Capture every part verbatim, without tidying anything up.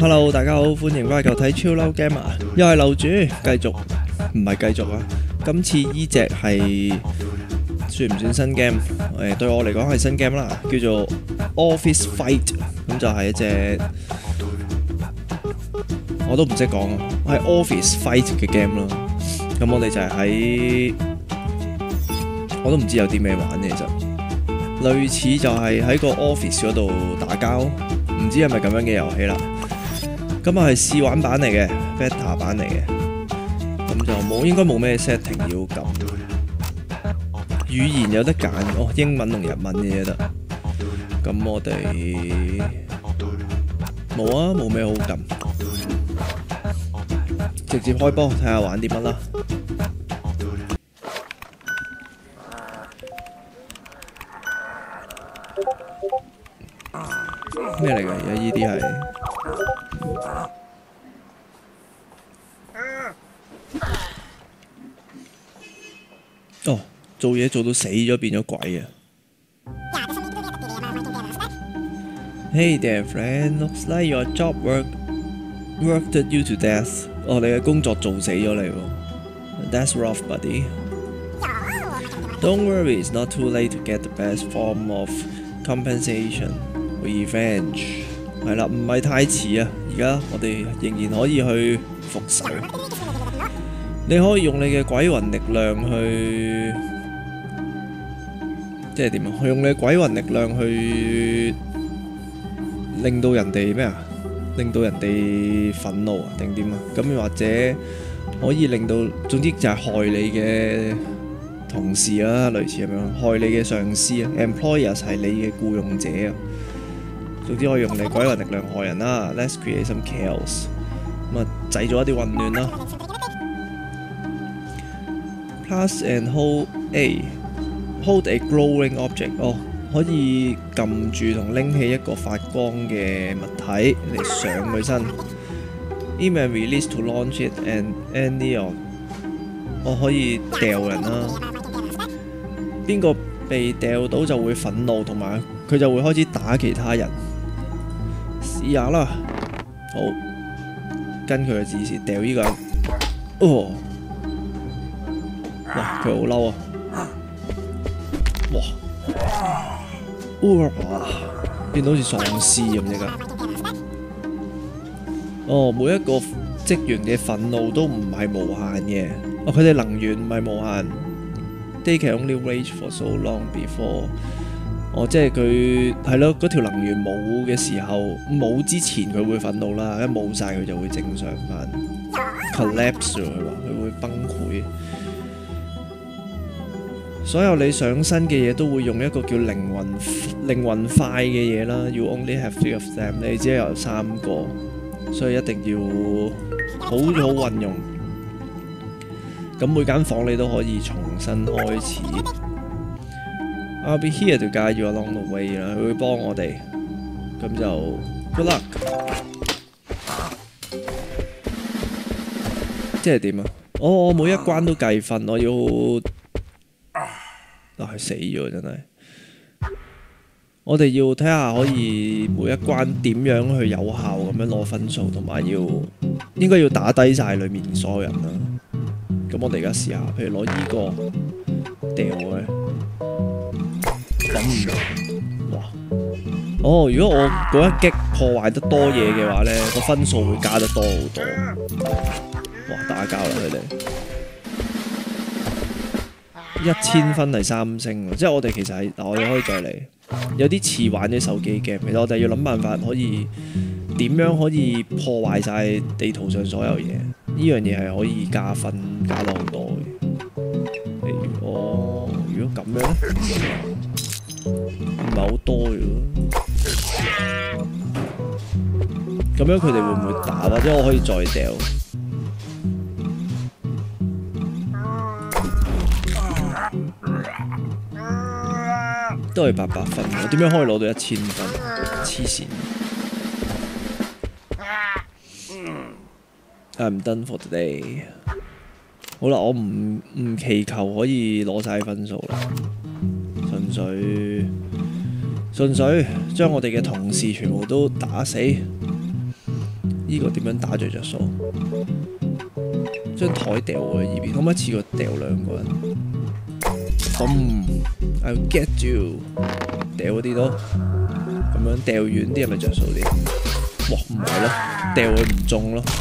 Hello， 大家好，歡迎翻嚟睇超嬲 game 啊！又係樓主，繼續唔係繼續啊！今次依隻係算唔算新 game？誒，對我嚟講係新 game 啦，叫做 Office Fight， 咁就係一隻我都唔識講，係 Office Fight 嘅 game 啦。咁我哋就係喺我都唔知有啲咩玩嘅，其實類似就係喺個 office 嗰度打交，唔知係咪咁樣嘅遊戲啦。咁啊係試玩版嚟嘅 ，beta 版嚟嘅，咁就冇應該冇咩 setting 要撳，語言有得揀，哦英文同日文嘅嘢得。咁我哋冇啊，冇咩好撳，直接開波睇下玩啲乜啦。咩嚟㗎？而家依啲係。哦，做嘢做到死咗變咗鬼啊 ！Hey there, friend. Looks like your job work worked you to death. 哦，你嘅工作做死咗你喎。That's rough, buddy. Don't worry, it's not too late to get the best form of compensation. Revenge 係啦，唔係太遲啊！而家我哋仍然可以去復仇。你可以用你嘅鬼魂力量去，即係點啊？用你嘅鬼魂力量去令到人哋咩啊？令到人哋憤怒啊？定點啊？咁或者可以令到，總之就係害你嘅同事啦，類似咁樣，害你嘅上司啊 ，employers 係你嘅僱用者啊。總之可以用你鬼魂力量害人啦。Let's create some chaos， 咁啊製造一啲混亂啦。Plus and hold A，hold a glowing object， 哦，可以撳住同拎起一個發光嘅物體嚟上佢身。Aim and release to launch it and any of， 我可以掉人啦。邊個被掉到就會憤怒，同埋佢就會開始打其他人。試下啦，好，跟佢嘅指示掉呢個人。哦，哇，佢好嬲啊！哇，哇，變到好似喪屍咁啫㗎。哦，每一個職員嘅憤怒都唔係無限嘅。哦，佢哋能源唔係無限。They can only rage for so long before。哦，即係佢係咯，嗰條能源冇嘅時候，冇之前佢會憤怒啦，一冇晒佢就會正常翻 collapse 佢話佢會崩潰。所有你上身嘅嘢都會用一個叫靈魂靈魂塊嘅嘢啦。You only have three of them， 你只係有三個，所以一定要好好運用。咁每間房你都可以重新開始。I'll be here to guide you along the way 啦，佢會幫我哋，咁就 good luck。即係點啊？我我每一關都計分，我要啊係死咗真係。我哋要睇下可以每一關點樣去有效咁樣攞分數，同埋要應該要打低晒裡面所有人啦。咁我哋而家試下，譬如攞依個掉嘅。諗唔到，哇！哦，如果我嗰一擊破壞得多嘢嘅話呢，個分數會加得多好多。哇！打交啦佢哋，一千分係三星喎，即係我哋其實係嗱，我哋可以再嚟，有啲似玩啲手機 game， 其實我哋要諗辦法可以點樣可以破壞晒地圖上所有嘢，呢樣嘢係可以加分加得好多嘅。例如我如果咁樣咧。唔係好多嘅喎，咁樣佢哋會唔會打？或者我可以再掉？都係八百分，我點樣可以攞到一千分？黐線！I'm done for today。好啦，我唔唔祈求可以攞晒分數啦。純粹純粹將我哋嘅同事全部都打死， 呢個點樣打最着數？將台掉過去依邊，可唔可以似個掉兩個人？嘣 ！I'll get you！ 掉嗰啲咯，咁樣掉遠啲係咪着數啲？哇，唔係咯，掉佢唔中咯。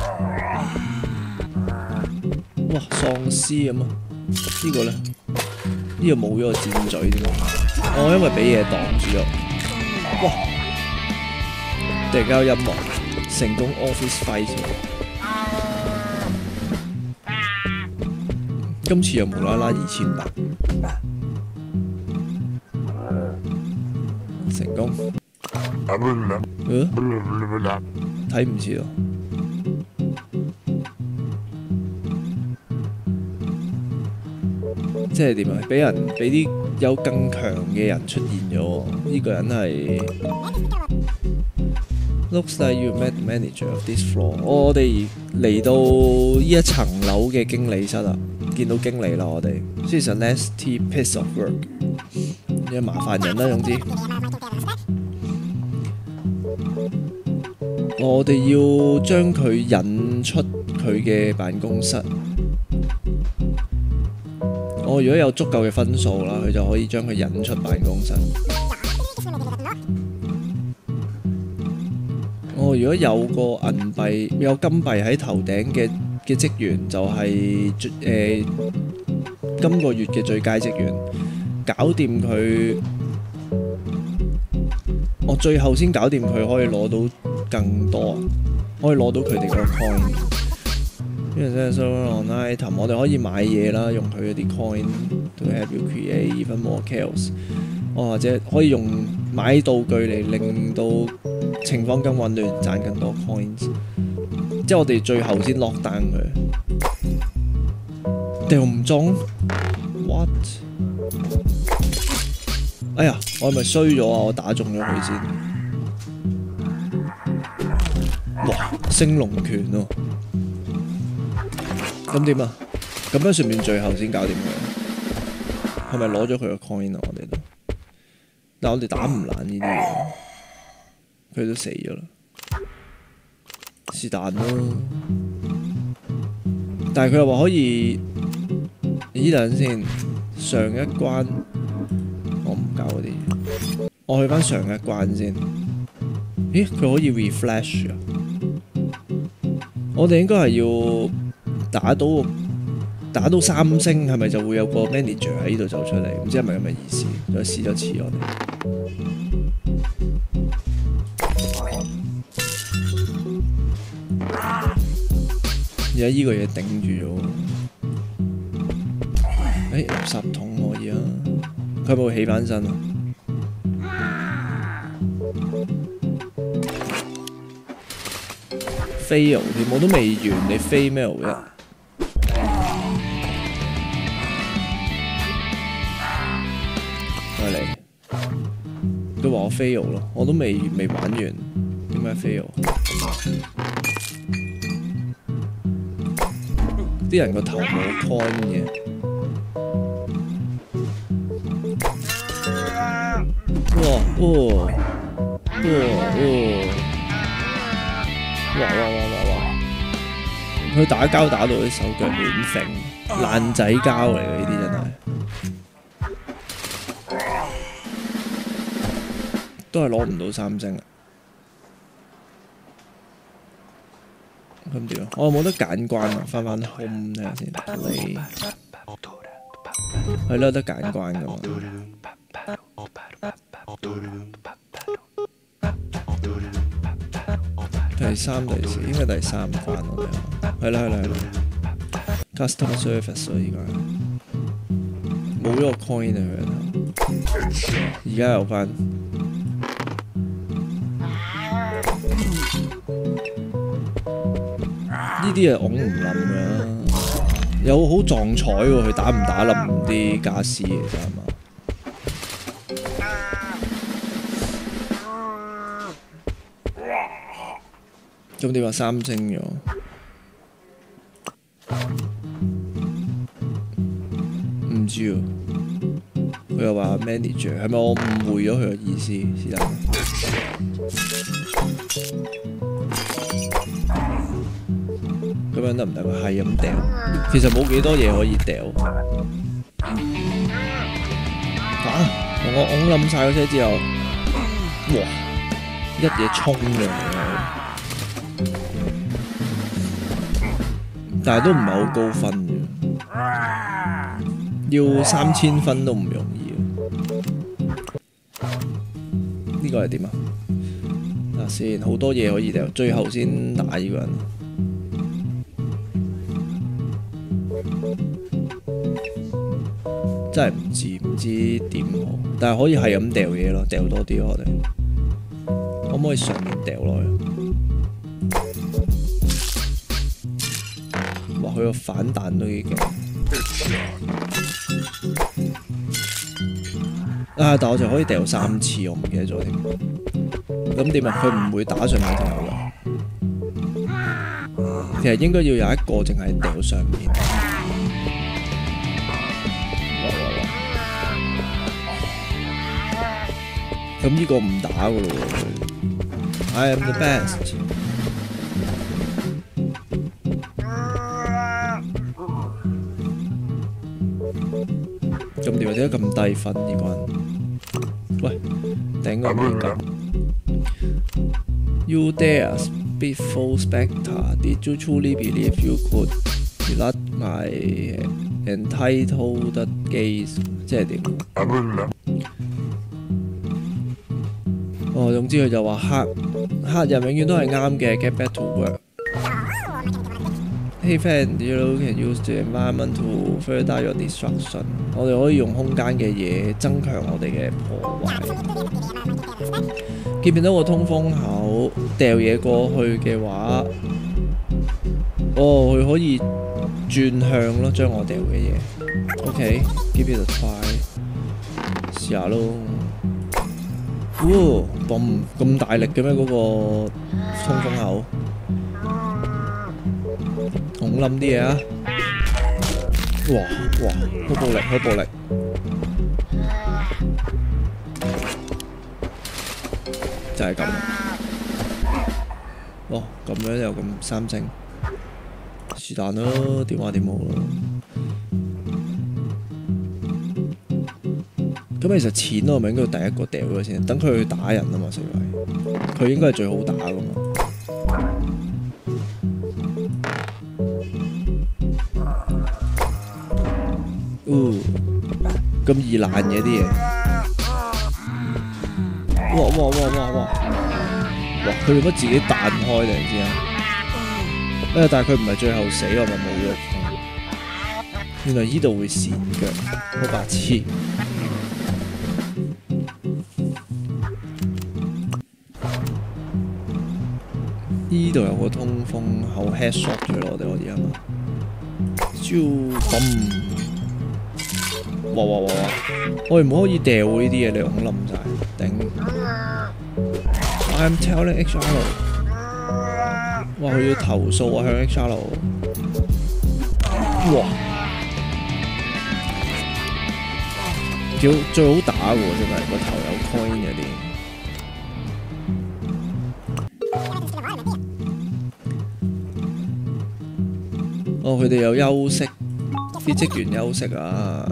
哇，喪屍咁啊！呢個咧，呢個冇咗個箭嘴添啊！哦，因為俾嘢擋住咗。哇！突然間有音樂，成功 office fight。今次又無啦啦二千八，成功。嗯？睇唔切咯。即係點啊？俾人俾啲有更強嘅人出現咗喎。呢、這個人係 Looks like you met manager of this floor、哦。我哋嚟到呢一層樓嘅經理室啦，見到經理啦，我哋。即係 nasty piece of work， 有麻煩人啦，總之。我哋要將佢引出佢嘅辦公室。我如果有足夠嘅分數啦，佢就可以將佢引出辦公室。我如果有個銀幣、有金幣喺頭頂嘅嘅職員，就係、是、誒、呃、今個月嘅最佳職員，搞掂佢。我最後先搞掂佢，可以攞到更多，可以攞到佢哋個 coin。因為真係 so online item， 我哋可以買嘢啦，用佢嗰啲 coin to help you create even more chaos。哦，或者可以用買道具嚟令到情況更混亂，賺更多 coins。即係我哋最後先落單佢，掉唔中 ？What？ 哎呀，我係咪衰咗啊？我打中咗佢先。哇！升龍拳喎、啊！咁點啊？咁樣算唔算最後先搞掂佢？係咪攞咗佢個 coin 啊？我哋都，但係我哋打唔爛呢啲嘢，佢都死咗啦。是但咯。但係佢又話可以，呢等先上一關，我唔搞嗰啲，我去翻上一關先。咦？佢可以 refresh 啊？我哋應該係要。打到打到三星係咪就會有個 manager 喺呢度走出嚟？唔知係咪咁嘅意思？再試多次我哋。而家依個嘢頂住咗。誒、欸，垃圾桶可以啊！佢有冇起返身啊？fail 添，我都未完，你 fail 咩啊？嚟，佢話我 fail 咯，我都未未玩完，點解 fail？ 啲人個頭冇 coin 嘅，哇哦，哇哦，哇哇哇哇哇！佢打交打到啲手腳亂揈，爛仔交嚟嘅呢啲真係。都係攞唔到三星啊！咁點啊？我有冇得揀關啊？翻返 home 睇下先。你係咯，得揀關㗎嘛？第三、第四應該第三關我哋係啦係啦係啦。Customer service 咯，而家冇咗個 coin 啊！佢而家有翻。呢啲係拱唔冧㗎，有好撞彩喎，佢打唔打冧啲傢俬嘅啫係嘛？咁點話三星咗？唔知喎，佢又話 manager 係咪我誤會咗佢嘅意思？是但。 咁樣得唔得？佢係咁掉，其實冇幾多嘢可以掉。啊！我拱冧晒個車之後，哇！一嘢衝嘅，但係都唔係好高分嘅，要三千分都唔容易。呢、這個係點啊？嗱先，好多嘢可以掉，最後先打呢個人。真係唔知唔知點好，但係可以係咁掉嘢咯，掉多啲我哋。可唔可以上面掉落去？哇！佢個反彈都幾勁。啊！但我就可以掉三次，我唔記得咗添。咁點啊？佢唔會打上面條路啊？其實應該要有一個淨係掉上面。咁呢個唔打噶咯喎 I am the best。咁點解咁低分呢個人？喂，頂個面咁。You dare speak full spectre? Did you truly believe you could flood my entitled gaze？ 即係點？哦，總之佢就話黑黑人永遠都係啱嘅 ，get back to work。Hey friend, you can use the environment to further your destruction。我哋可以用空間嘅嘢增強我哋嘅破壞。見唔見到個通風口掉嘢過去嘅話，哦，佢可以轉向咯，將我掉嘅嘢。OK，give it a try， 試下咯。哇！嘣咁大力嘅咩？嗰個通風口，恐冧啲嘢啊！哇哇，好暴力，好暴力！就係咁。哦，咁樣又咁三星，是但咯，點話點好咯。咁其實錢我咪應該第一個掉咗先，等佢去打人啊嘛，成為佢應該係最好打噶嘛。哦，咁易爛嘅啲嘢，哇哇哇哇哇！哇！佢做乜自己彈開定唔知啊？誒，但係佢唔係最後死，我咪冇喐。原來依度會跣腳，好白痴。呢度有個通風口 headshot 咗我哋，我哋係嘛？招嘣！哇哇哇哇！我哋唔可以掉呢啲嘢，你恐冧晒，頂 ！I'm telling H R， 哇！佢要投訴啊，向 H R。哇！最最好打喎，真係個頭有 coin 嗰啲。哦，佢哋有休息，啲職員休息啊！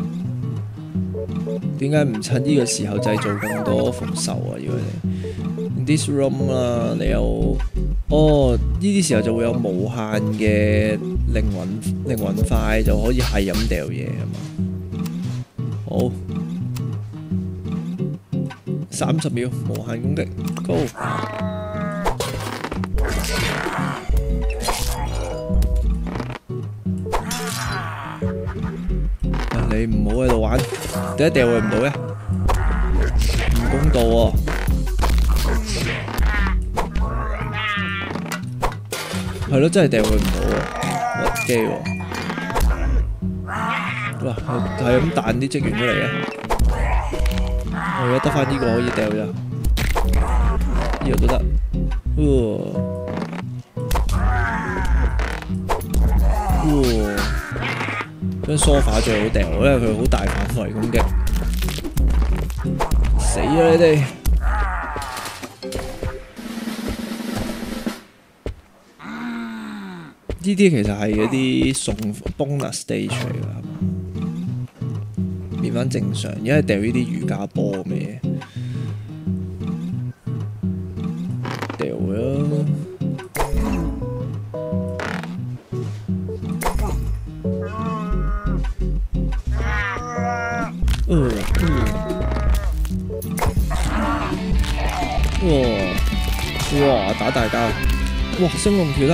點解唔趁呢個時候製造更多復仇啊？要佢哋 this room 啊，你有哦，呢啲時候就會有無限嘅靈魂靈魂塊，就可以係咁掉嘢啊嘛。好，三十秒無限攻擊 ，Go！你唔好喺度玩，點解掉佢唔到嘅？唔公道喎！係咯，真係掉佢唔到喎，屈機喎！哇，係咁彈啲職員出嚟嘅，我而家得返呢個可以掉咋，呢個都得，喎，張梳化最好掉，因為佢好大範圍攻擊，死啊你哋！ 呢啲其實係嗰啲送 bonus stage 嚟㗎，係嘛？變翻正常，而家係掉呢啲瑜伽波咩嘢？掉啦！嗯嗯，哇哇打大交，哇升龍橋啦！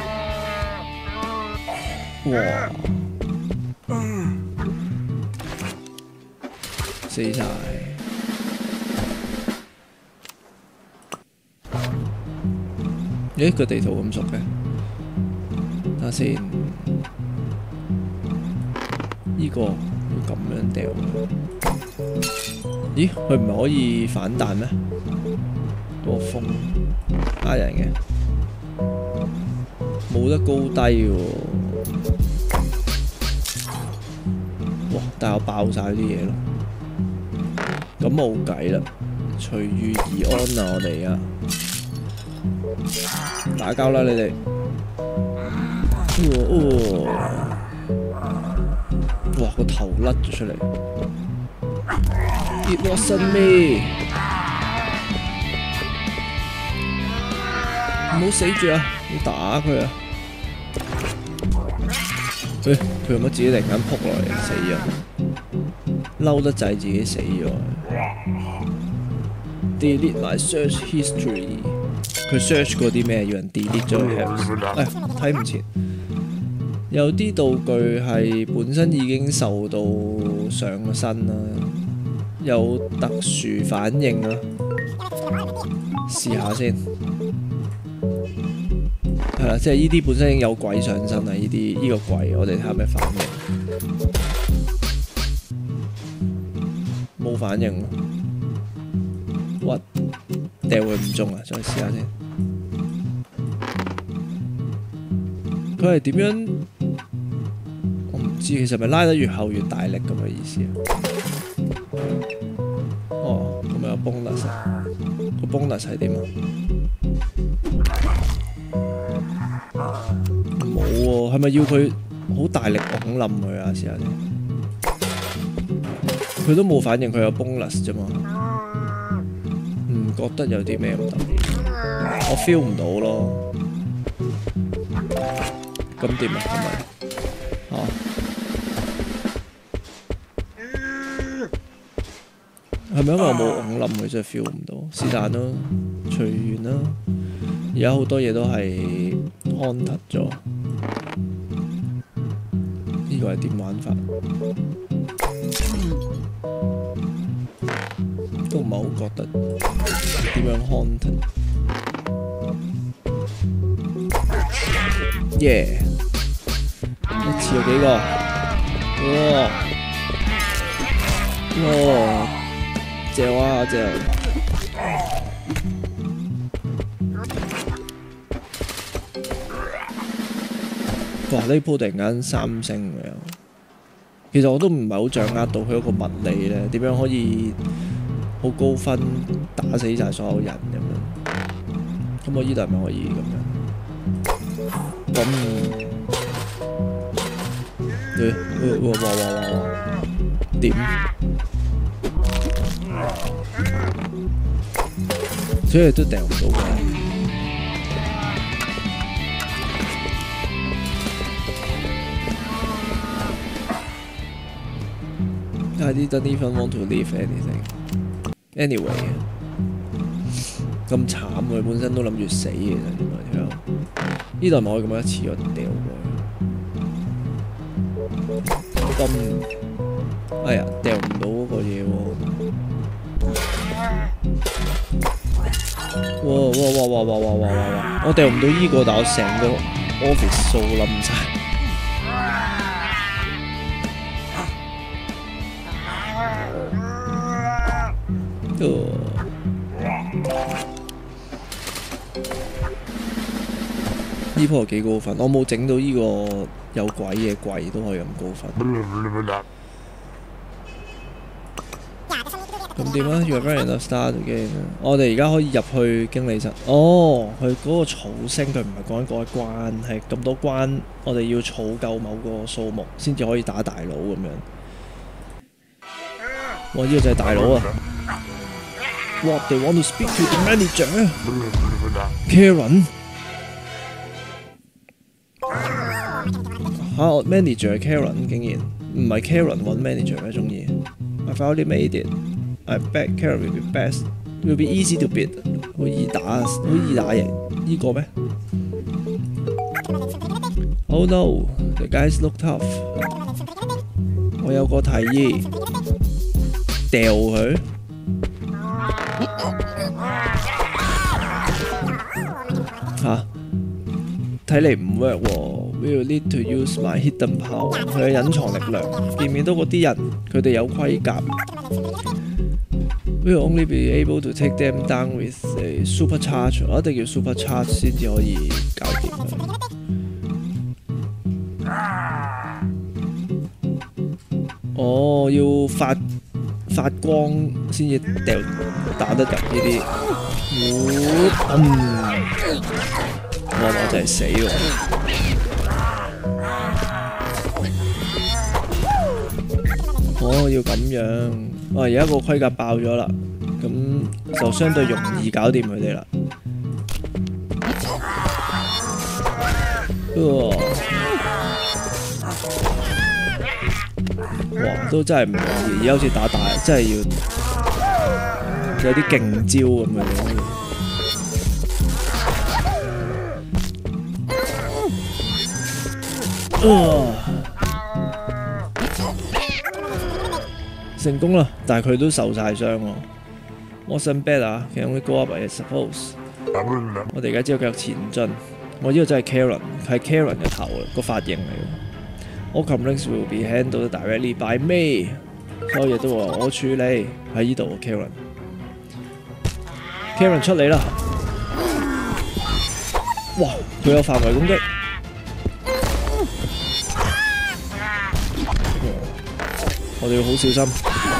哇！死晒！咦個地圖咁熟嘅？睇下先，呢個要咁樣掉。咦？佢唔係可以反彈咩？個風呃人嘅，冇得高低喎。哇！但係我爆晒啲嘢咯。咁冇計啦，隨遇而安啊！我哋啊，打交啦你哋！哦哇！個頭甩咗出嚟 ，It wasn't me！ 唔好死住啊！要打佢啊！佢佢用乜自己突然間撲落嚟死咗，嬲得滯自己死咗。Delete my search history。佢 search 過啲咩？要人 delete 咗佢 health。哎，睇唔切。有啲道具係本身已經受到上咗身啦，有特殊反應啦。試下先。係啦，即係呢啲本身已經有鬼上身啦，呢啲呢個鬼，我哋睇下咩反應。冇反應喎，屈掉佢唔中啊！再試下先。佢係點樣？我唔知，其實咪拉得越後越大力咁嘅意思啊？哦，咁咪有 bonus， 個 bonus 係點啊？冇喎，係咪要佢好大力拱冧佢啊？試下先。佢都冇反應，佢有 bonus 啫嘛。唔覺得有啲咩咁特別，我 feel 唔到咯。咁點啊？係咪？啊？係咪因為我冇拱冧佢，真係 feel 唔到？是但咯，隨緣啦。而家好多嘢都係 haunted 咗。呢個係點玩法？都唔係好覺得點樣 haunted。耶！一次有幾個？哇！哇！正啊正！哇！呢鋪突然間三星嘅，其實我都唔係好掌握到佢嗰個物理咧，點樣可以好高分打死晒所有人咁樣？咁我依度係咪可以咁樣？咁誒哇哇哇哇哇點？所以都掉唔到嘅。I didn't even want to leave anything. Anyway， 咁慘佢本身都諗住死嘅，原來條友。呢度係咪可以咁樣一次過掉過去？咁，哎呀，掉唔到嗰個嘢喎！哇哇哇哇哇哇哇哇！我掉唔到依個，但我成個 office 掃冧晒。呢鋪幾高分，我冇整到呢個有鬼嘅櫃都可以咁高分。 咁點啊 ？You are very enough start game。我哋而家可以入去經理室。哦，佢嗰個草星佢唔係講緊嗰一關，係咁多關，我哋要儲夠某個數目先至可以打大佬咁樣。哇！呢個就係大佬啊 ！What they want to speak to the manager? Karen 嚇，manager 係 Karen 竟然唔係 Karen 揾 manager 咩？中意 I finally made it. I bet Karen will be best. Will be easy to beat. 好易打，好易打贏呢個咩 ？Oh no! The guys look tough. 我有個提議，掉佢。嚇！睇嚟唔 work 喎。Will need to use my hidden power。佢嘅隱藏力量，見唔見到嗰啲人？佢哋有盔甲。Will only be able to take them down with a super charge。我一定要 super charge 先至可以搞掂佢。哦，要發發光先至掉打得入呢啲。嗯，哇！我真係死喎。哦，要咁樣。哇！而家個盔甲爆咗啦，咁就相對容易搞掂佢哋啦。哇！都真係唔容易，而家好似打大，真係要有啲勁招咁樣。啊！成功啦，但係佢都受晒傷喎。Wasn't bad 啊 ，Can we go up I suppose？ 我哋而家只有繼續前進。我呢個真係 Karen， 係 Karen 嘅頭啊，個髮型嚟嘅。All complaints will be handled directly by me。所有嘢都話我處理喺呢度 ，Karen。Karen 出嚟啦！哇，佢有範圍攻擊。我哋要好小心。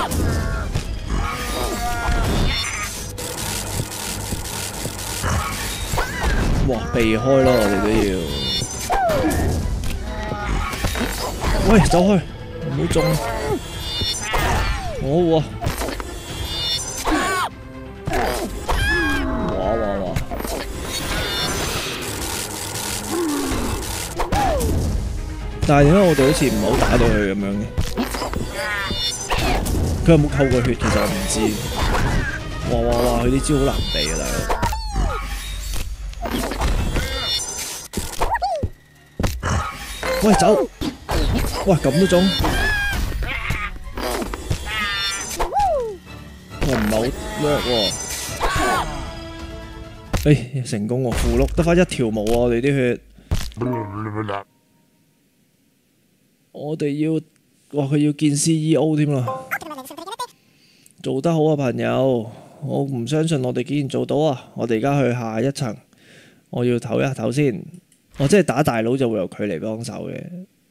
哇！避開咯，我哋都要。喂，走開，唔好中。我喎。哇哇哇！但係點解我哋好似唔好打到佢咁樣嘅？佢有冇扣過血？其實我唔知。哇哇哇！佢啲招好難避啊，大佬。喂，走！哇，咁都中！哇，唔係好 work 喎。誒，成功喎！符碌得返一條毛啊！我哋啲血。我哋要，哇！佢要見 C E O 添啦。做得好啊，朋友！我唔相信我哋竟然做到啊！我哋而家去下一層，我要唞一唞先。我即係打大佬就會由佢嚟幫手嘅。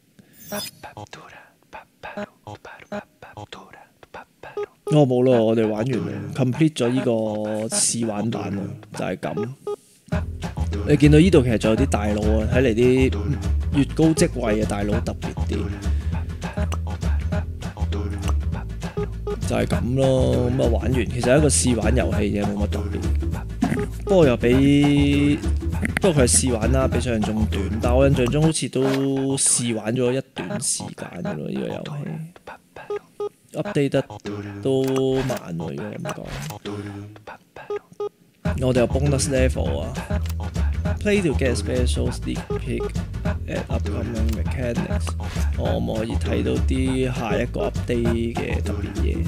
哦，冇咯，我哋玩完 complete 咗呢個試玩版啊，就係咁。你見到呢度其實仲有啲大佬啊，睇嚟啲越高職位嘅大佬特別啲。就係咁咯，咁啊玩完，其實係一個試玩遊戲啫，冇乜特別。不過又比，不過佢係試玩啦，比想象中短。但我印象中好似都試玩咗一段時間嘅咯，呢、呢個遊戲 update 得都慢喎，如果咁講。我哋有 bonus level 啊 ，play to get special sneak peek at upcoming mechanics。我唔可以睇到啲下一個 update 嘅特別嘢。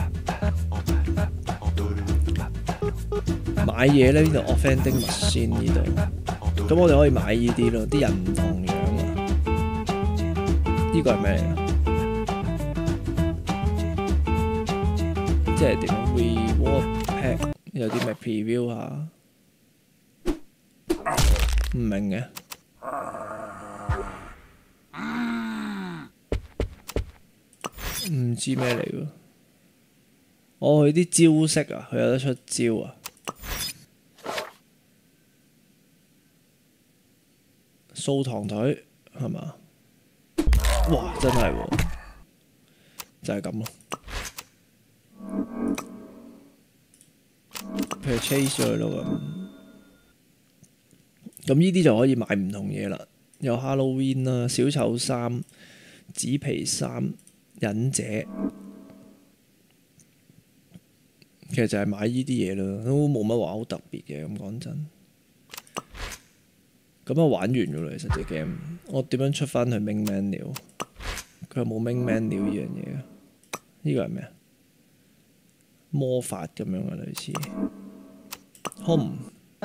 買嘢咧，呢度 offending machine 呢度，咁我哋可以買呢啲咯，啲人唔同樣啊。呢個係咩嚟啊？即係點 reward pack 有啲咩 preview 下？唔明嘅。唔知咩嚟喎？ 哦，佢啲招式啊，佢有得出招啊。掃堂腿係嘛？哇！真係喎，就係咁咯。譬如 chase 咗佢咯咁，咁呢啲就可以買唔同嘢啦。有 Halloween 啦、小丑衫、紙皮衫、忍者，其實就係買呢啲嘢咯，都冇乜話好特別嘅。咁講真，咁啊玩完咗啦。其實隻 game，我點樣出翻去 main menu？ 佢有冇 main menu 呢樣嘢啊？呢個係咩啊？魔法咁樣嘅類似 home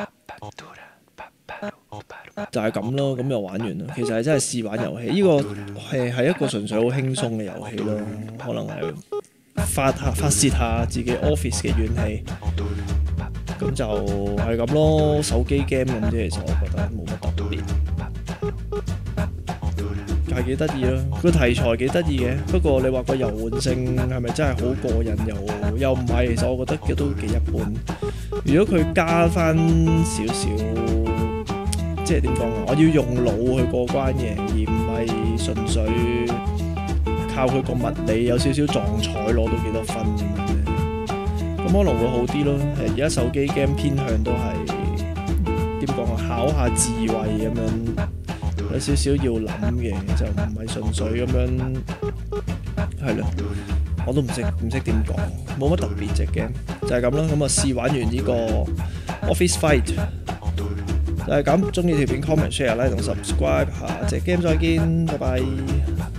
就係咁咯，咁就玩完啦。其實係真係試玩遊戲，呢、這個係係一個純粹好輕鬆嘅遊戲咯，可能係發下發泄下自己 office 嘅怨氣，咁就係咁咯，手機 game 咁啫。其實我覺得冇乜特別。係幾得意咯，個題材幾得意嘅。不過你話個遊玩性係咪真係好過癮？又又唔係，其實我覺得都幾一般。如果佢加翻少少，即係點講啊？我要用腦去過關嘅，而唔係純粹靠佢個物理有少少撞彩攞到幾多分咁樣。咁可能會好啲咯。而家手機 game 偏向都係點講啊？考下智慧咁樣。有少少要諗嘅，就唔係純粹咁樣，係咯，我都唔識唔識點講，冇乜特別隻 game，就係咁啦。咁啊試玩完呢個 Office Fight，就係咁。中意條片 comment share like 同 subscribe，下隻 game 再見，拜拜。